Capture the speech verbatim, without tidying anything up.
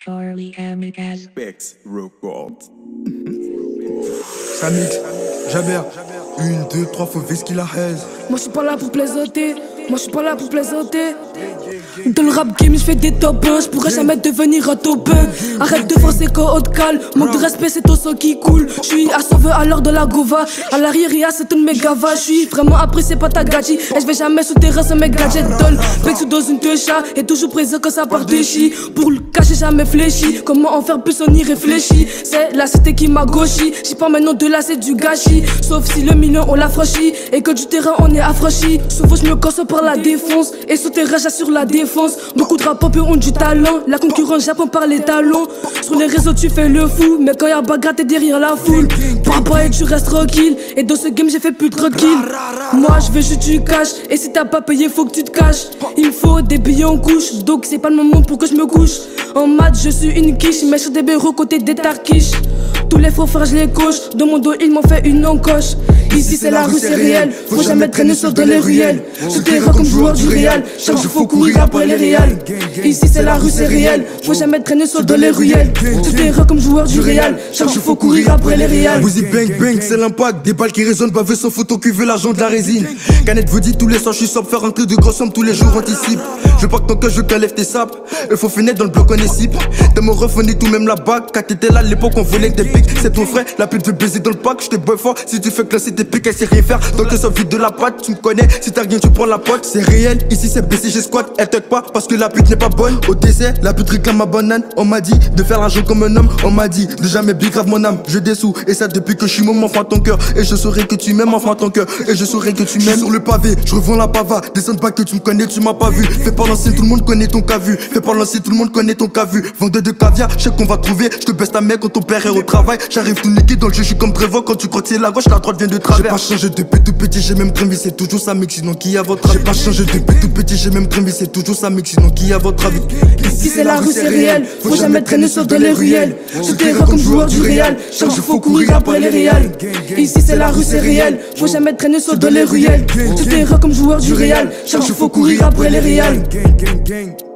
Charlie Kamikaze. Bex Records. Ça mixe, Jaber. Une, deux, trois fois vis qu'il la haise. Moi je suis pas là pour plaisanter, moi je suis pas là pour plaisanter. Dans le rap game je fais des top un, je pourrais jamais devenir un top un. Arrête de forcer qu'au haut de cale, manque de respect c'est ton sang qui coule. Je suis à sauver à l'heure de la gova, à l'arrière c'est une méga va. Je suis vraiment apprécié par ta gadji, et je vais jamais souterrain sans mes gadgets donne. Bec sous dans une deux chats, et toujours présent quand ça part de chi. Pour le cacher jamais fléchi, comment en faire plus on y réfléchit. C'est la cité qui m'a gauchi, j'sais pas maintenant de là c'est du gâchis. Sauf si le million on l'a franchi, et que du terrain on est affranchi. Souvent je me casse par la défense, et souterrain j'assure la défense. Beaucoup de rappeurs ont du talent, la concurrence j'apprends par les talons. Sur les réseaux tu fais le fou, mais quand y'a bagarre t'es derrière la foule. Papa et tu restes tranquille, et dans ce game j'ai fait plus tranquille. Moi je veux juste du cash, et si t'as pas payé faut que tu te caches. Il me faut des billets en couche, donc c'est pas le moment pour que je me couche. En maths je suis une quiche, mais sur des bureaux côté des tarquiches. Tous les faux frères je les coche, dans mon dos ils m'ont fait une encoche. Ici c'est la rue c'est réel, faut jamais traîner sauf dans les ruelles. Je terrain comme joueur du Real, chaque jour faut courir après les réals. Ici c'est la rue c'est réel, faut jamais traîner sauf dans les ruelles. Je terrain comme joueur du Real, chaque jour faut courir après les réals. Vous y bang bang c'est l'impact, des balles qui résonnent, bavé sans photo qui veut l'argent de la résine. Canette vous dit tous les soirs je suis sobre, faire rentrer de grosses sommes tous les jours anticipe. Je veux pas que ton cœur je t'enlève tes sapes, il faut finir dans le bloc on est cible. Dans mon ref on est tout même là-bas, quand t'étais là à l'époque on volait des pics. C'est ton frère, la pute veut baiser dans le pack, j't'ai boy fort, si tu fais classer tes pics elle sait rien faire. Donc elle sort vite de la patte, tu me connais, si t'as rien tu prends la pote. C'est réel, ici c'est B C G squat, elle tug pas parce que la pute n'est pas bonne. Au dessert, la pute réclame ma banane, on m'a dit de faire l'argent comme un homme. On m'a dit de jamais bien grave mon âme, je dessous. Et ça depuis que je suis môme enfant ton cœur. Et je saurai que tu m'aimes enfant ton cœur. Et je saurai que tu m'aimes sur le pavé, je revends la pava. Descends pas que tu me connais, tu m'as pas vu. Fais pas l'ancien, tout le monde connaît ton cas vu. Fais pas l'ancien, tout le monde connaît ton cas vu. Vendeur de caviar, je sais qu'on va trouver. Je te baisse ta mère quand ton père est au travail. J'arrive tout niqué dans le jeu, je suis comme Trevor. Quand tu crois que c'est la gauche, la droite vient de travers. J'ai pas changé depuis tout petit, j'ai même trimé, c'est toujours ça mec, sinon qui a votre avis. J'ai pas changé depuis tout petit, j'ai même trimé, c'est toujours ça mec, sinon qui a votre avis. Ici c'est la rue c'est réel, faut jamais traîner sauf dans les ruelles. Je terrain comme joueur du Real, chaque jour faut courir après les réals. Ici c'est la rue c'est réel, faut jamais traîner sauf dans les ruelles. Je terrain comme joueur du Real, chaque jour faut courir après les réals.